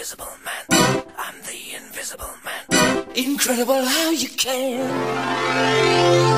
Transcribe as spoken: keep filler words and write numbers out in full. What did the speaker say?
invisible man. I'm the invisible man. Incredible how you can.